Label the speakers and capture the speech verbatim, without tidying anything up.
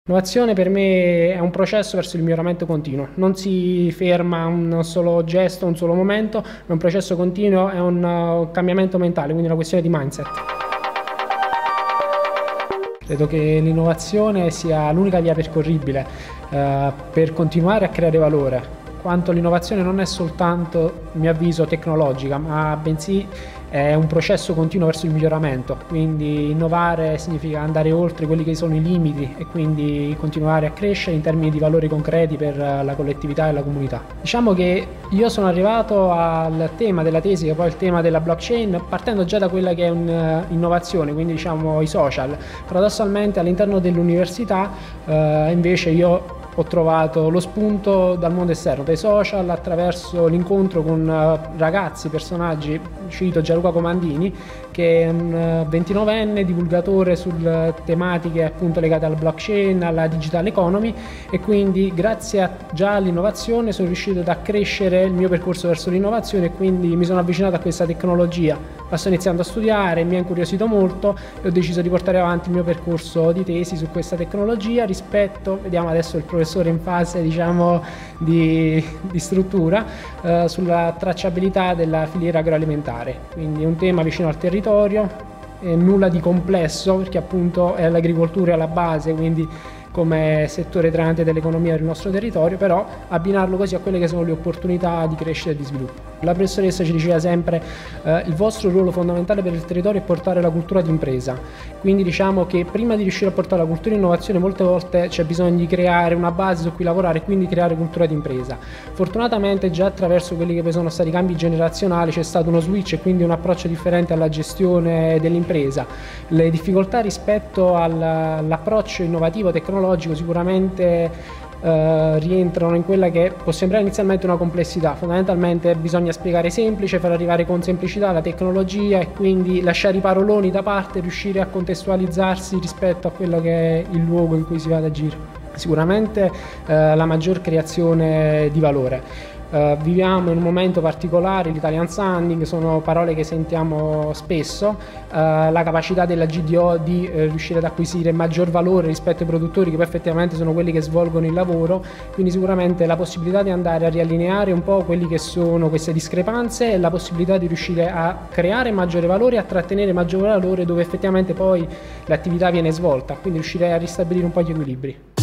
Speaker 1: L'innovazione per me è un processo verso il miglioramento continuo, non si ferma a un solo gesto, un solo momento, è un processo continuo, è un uh, cambiamento mentale, quindi una questione di mindset. Credo che l'innovazione sia l'unica via percorribile uh, per continuare a creare valore, quanto l'innovazione non è soltanto, a mio avviso, tecnologica, ma bensì è un processo continuo verso il miglioramento, quindi innovare significa andare oltre quelli che sono i limiti e quindi continuare a crescere in termini di valori concreti per la collettività e la comunità. Diciamo che io sono arrivato al tema della tesi, che è poi il tema della blockchain, partendo già da quella che è un'innovazione, quindi diciamo i social. Paradossalmente all'interno dell'università eh, invece io ho trovato lo spunto dal mondo esterno, dai social, attraverso l'incontro con ragazzi, personaggi, cito Gianluca Comandini, che è un ventinovenne divulgatore sulle tematiche appunto legate al blockchain, alla digital economy, e quindi grazie a, già all'innovazione sono riuscito ad accrescere il mio percorso verso l'innovazione e quindi mi sono avvicinato a questa tecnologia. La sto iniziando a studiare, mi ha incuriosito molto e ho deciso di portare avanti il mio percorso di tesi su questa tecnologia rispetto, vediamo adesso il professore in fase diciamo di, di struttura, eh, sulla tracciabilità della filiera agroalimentare, quindi un tema vicino al territorio, eh, nulla di complesso perché appunto è l'agricoltura alla base, quindi come settore trainante dell'economia del nostro territorio, però abbinarlo così a quelle che sono le opportunità di crescita e di sviluppo. La professoressa ci diceva sempre eh, il vostro ruolo fondamentale per il territorio è portare la cultura d'impresa, quindi diciamo che prima di riuscire a portare la cultura di innovazione molte volte c'è bisogno di creare una base su cui lavorare e quindi creare cultura d'impresa. Fortunatamente già attraverso quelli che poi sono stati i cambi generazionali c'è stato uno switch e quindi un approccio differente alla gestione dell'impresa. Le difficoltà rispetto all'approccio innovativo tecnologico sicuramente Uh, rientrano in quella che può sembrare inizialmente una complessità. Fondamentalmente bisogna spiegare semplice, far arrivare con semplicità la tecnologia e quindi lasciare i paroloni da parte e riuscire a contestualizzarsi rispetto a quello che è il luogo in cui si va ad agire. Sicuramente uh, la maggior creazione di valore. Uh, viviamo in un momento particolare, l'Italian Sounding, sono parole che sentiamo spesso, uh, la capacità della G D O di uh, riuscire ad acquisire maggior valore rispetto ai produttori che poi effettivamente sono quelli che svolgono il lavoro, quindi sicuramente la possibilità di andare a riallineare un po' quelli che sono queste discrepanze e la possibilità di riuscire a creare maggiore valore e a trattenere maggiore valore dove effettivamente poi l'attività viene svolta, quindi riuscire a ristabilire un po' gli equilibri.